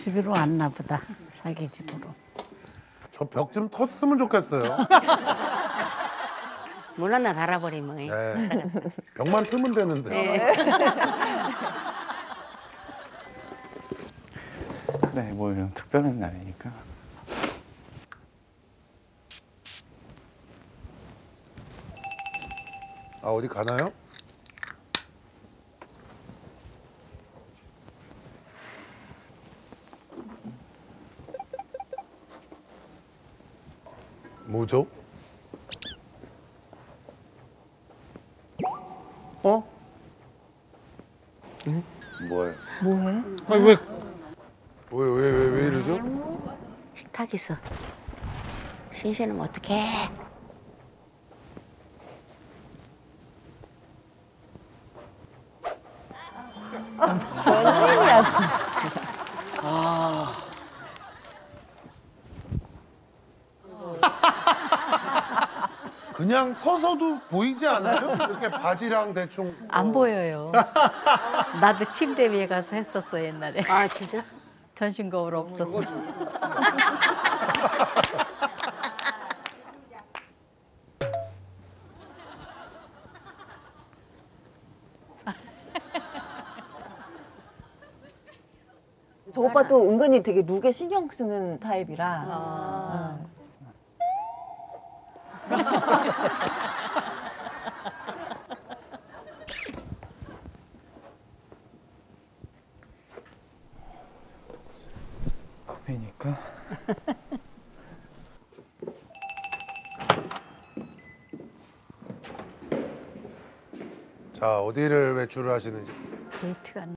집으로 왔나 보다. 자기 집으로. 저 벽 좀 텄으면 좋겠어요. 물 하나 달아버리면. 네. 벽만 틀면 되는데. 그래, 뭐 이런 특별한 날이니까. 아, 어디 가나요? 뭐죠? 어? 뭐예요? 아니 왜 이러죠? 식탁에서 신세는 어떡해. 웬일이야 진짜. 그냥 서서도 보이지 않아요? 이렇게 바지랑 대충. 안 보여요. 나도 침대 위에 가서 했었어 옛날에. 아 진짜? 전신 거울 없었어. 저 오빠 또 은근히 되게 룩에 신경 쓰는 타입이라. 커피니까. 자, 어디를 외출을 하시는지. 데이트가